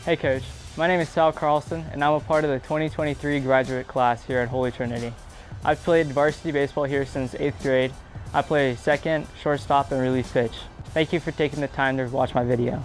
Hey Coach, my name is Carlson and I'm a part of the 2023 graduate class here at Holy Trinity. I've played varsity baseball here since 8th grade. I play second, shortstop, and relief pitch. Thank you for taking the time to watch my video.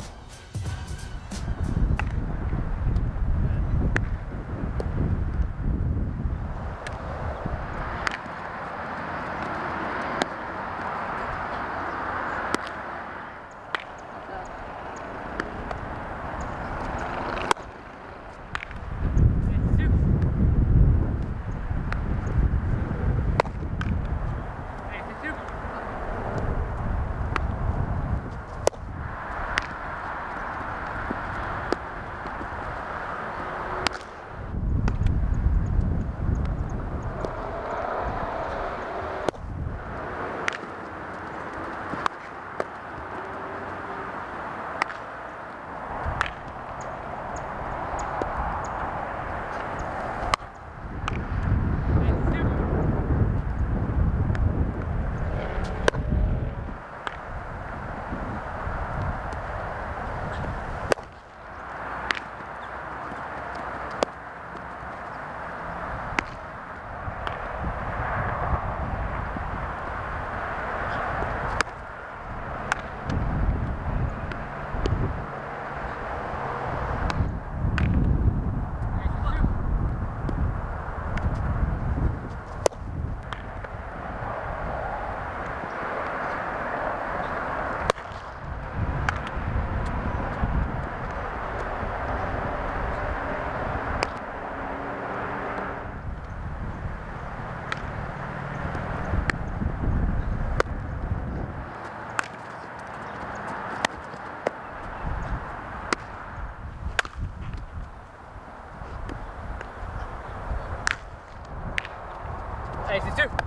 Hey, it's two.